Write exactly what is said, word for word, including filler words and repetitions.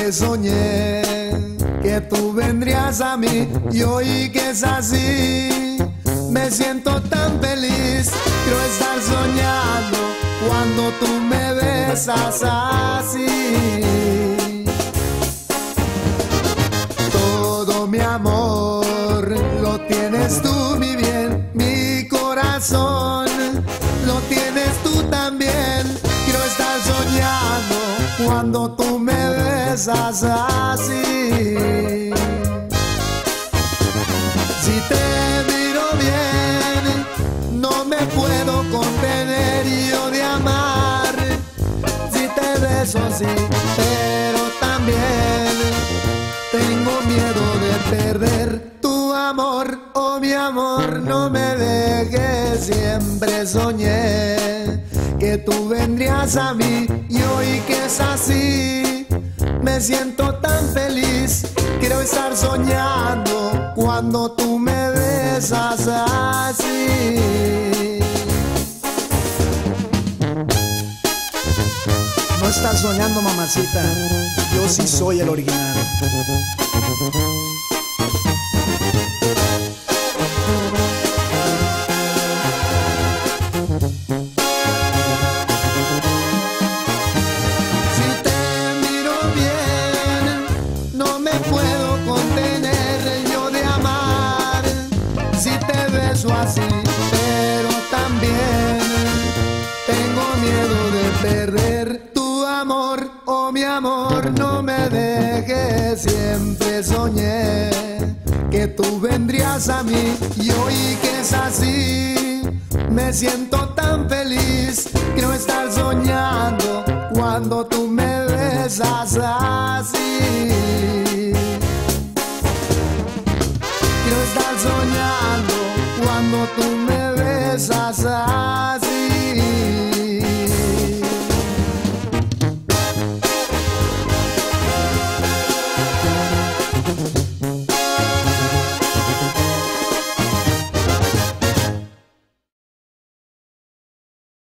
siempre soñé que tú vendrías a mí y hoy que es así me siento tan feliz. Quiero estar soñando cuando tú me besas así. Todo mi amor lo tienes tú, mi bien, mi corazón lo tienes tú también. Quiero estar soñando cuando tú me besas así. Si te miro bien, no me puedo contener yo de amar. Si te beso así, pero también tengo miedo de perder tu amor. Oh mi amor, no me dejes, siempre soñé que tú vendrías a mí y hoy que es así me siento tan feliz. Quiero estar soñando cuando tú me besas así. No estás soñando, mamacita, yo sí soy el original. Así, pero también tengo miedo de perder tu amor. Oh mi amor, no me dejes, siempre soñé que tú vendrías a mí y hoy que es así me siento tan feliz. Quiero estar soñando cuando tú me besas así. Quiero estar soñando cuando tú me besas así.